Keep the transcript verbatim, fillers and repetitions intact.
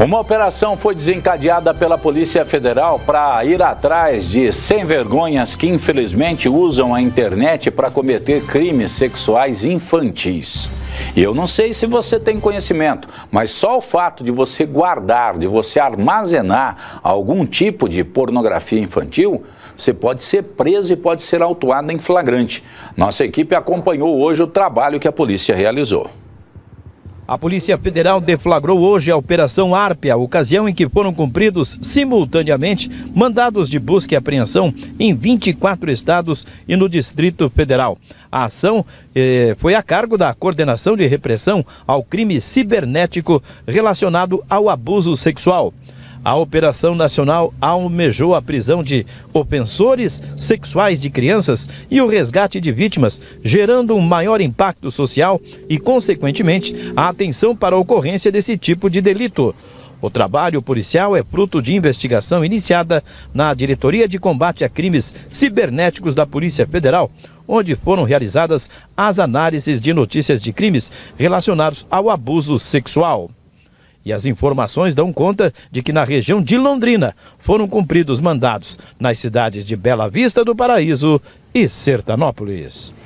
Uma operação foi desencadeada pela Polícia Federal para ir atrás de sem-vergonhas que infelizmente usam a internet para cometer crimes sexuais infantis. E eu não sei se você tem conhecimento, mas só o fato de você guardar, de você armazenar algum tipo de pornografia infantil, você pode ser preso e pode ser autuado em flagrante. Nossa equipe acompanhou hoje o trabalho que a polícia realizou. A Polícia Federal deflagrou hoje a Operação Árpia, ocasião em que foram cumpridos simultaneamente mandados de busca e apreensão em vinte e quatro estados e no Distrito Federal. A ação eh, foi a cargo da Coordenação de Repressão ao Crime Cibernético relacionado ao abuso sexual. A Operação Nacional almejou a prisão de ofensores sexuais de crianças e o resgate de vítimas, gerando um maior impacto social e, consequentemente, a atenção para a ocorrência desse tipo de delito. O trabalho policial é fruto de investigação iniciada na Diretoria de Combate a Crimes Cibernéticos da Polícia Federal, onde foram realizadas as análises de notícias de crimes relacionados ao abuso sexual. E as informações dão conta de que na região de Londrina foram cumpridos mandados nas cidades de Bela Vista do Paraíso e Sertanópolis.